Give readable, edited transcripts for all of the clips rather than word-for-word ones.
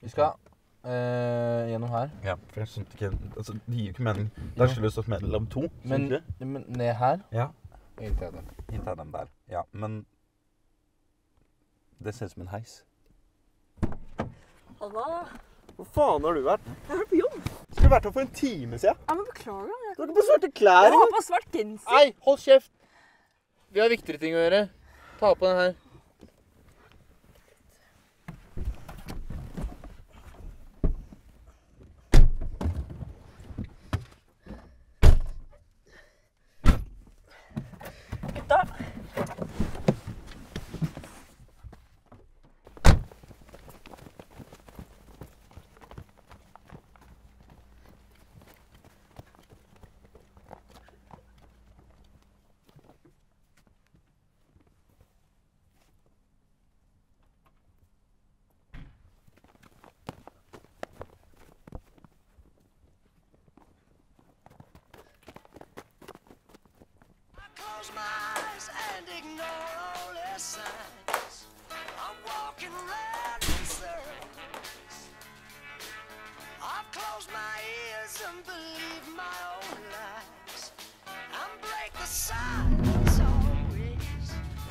Vi skal gjennom her. Ja, for jeg synes ikke... Altså, det gir jo ikke mening. Der skulle det stått mellom to, men ned her? Ja. Inntil den. Inntil den der. Ja, men... Det ser ut som en heis. Halla. Hvor faen har du vært? Jeg har vært på jobb. Skulle du vært her for en time siden? Ja, men beklager da. Du har ikke på svarte klær. Jeg har på svart genser. Nei, hold kjeft! Vi har viktigere ting å gjøre. Ta på den her. Gutta. Close my eyes and ignore all the signs. I'm walking around in circles. I'll close my ears and believe my own lies and break the silence always.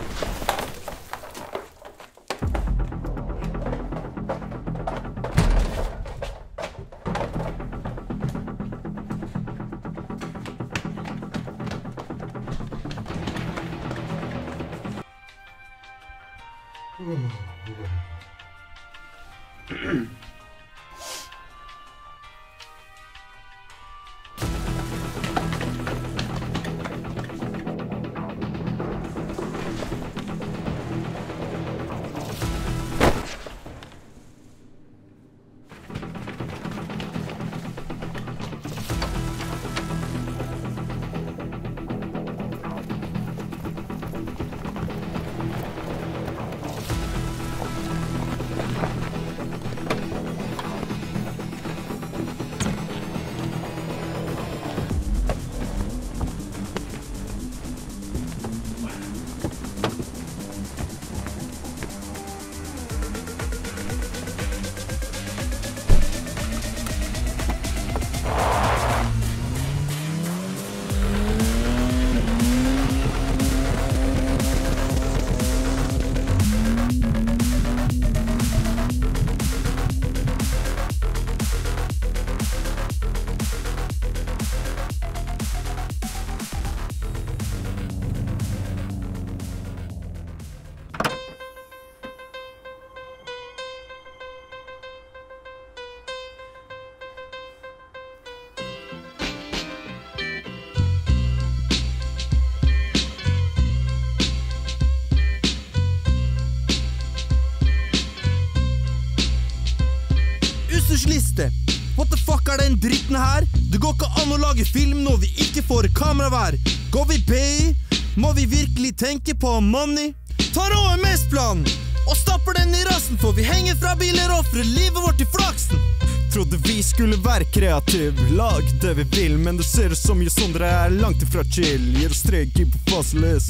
Liste. What the fuck er den dritten her? Det går ikke an å lage film når vi ikke får kameravær. Går vi bay? Må vi virkelig tenke på money? Tar OMS-planen og stapper den i rassen, for vi henger fra biler og offrer livet vårt i flaksen. Trodde vi skulle være kreativ, lag det vi vil, men det ser ut som jeg Sondre er langt ifra chill. Gir oss strek i på faseles.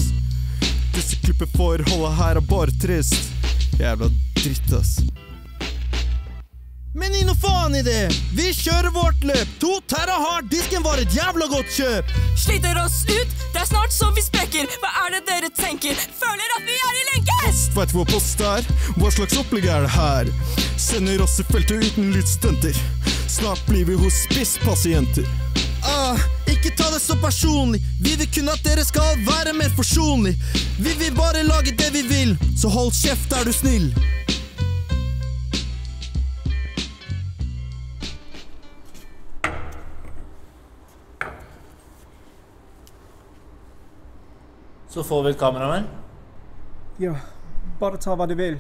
Disse klippeforholdet her er bare trist. Jævla dritt, ass. Men gi noe faen i det! Vi kjører vårt løp! 2 terra harddisken var et jævla godt kjøp! Sliter oss ut, det er snart så vi sprekker. Hva er det dere tenker? Føler at vi er i lenke! Vet du hva post er? Hva slags opplegg er det her? Sender oss i feltet uten lydstenter. Snart blir vi hospice-pasienter. Ikke ta det så personlig. Vi vil kun at dere skal være mer forsonlig. Vi vil bare lage det vi vil, så hold kjeft, er du snill. Så får vi et kameramann. Ja, bare ta hva du vil.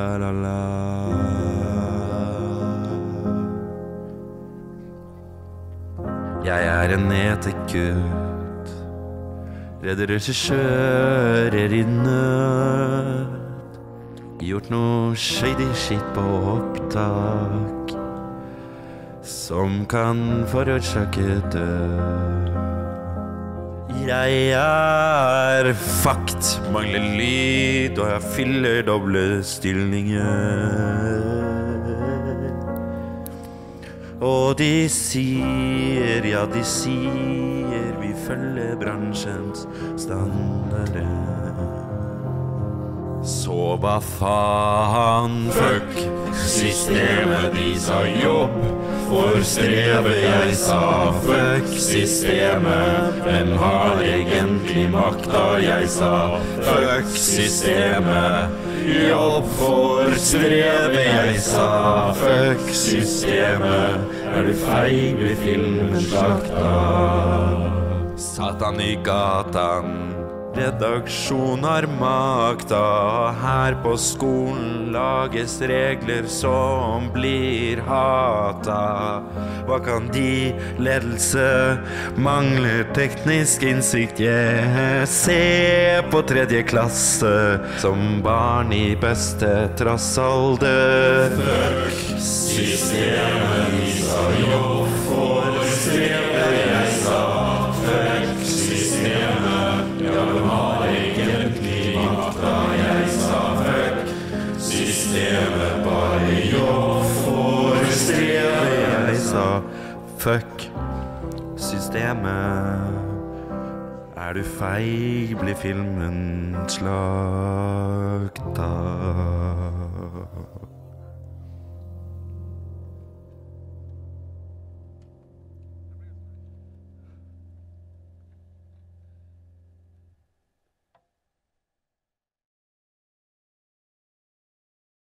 la. Jeg en etegutt, redder regissører i nød, gjort noe shady shit på opptak, som kan forårsake død. Jeg fucked, mangler lyd, og jeg fyller doble stillinger. Og de sier, ja de sier, vi følger bransjens standarder. Så hva faen, fuck systemet, de sa jobb for strevet, jeg sa fuck systemet, hvem har egentlig makta, jeg sa fuck systemet, jobb for strevet, jeg sa fuck systemet, er du feig, blir filmen slakta. Satan i gatan, redaksjon har makta, her på skolen lages regler som blir hata. Hva kan de? Ledelse mangler teknisk innsikt, yeah. Se på 3. klasse som barn i beste trassalder. Fuck systemet, de sa jobb for strevet, jeg sa fuck systemet, ja, de har egentlig makta, jeg sa fuck systemet, bare jobb for strevet, jeg sa fuck systemet. Er du feig, blir filmen slakta.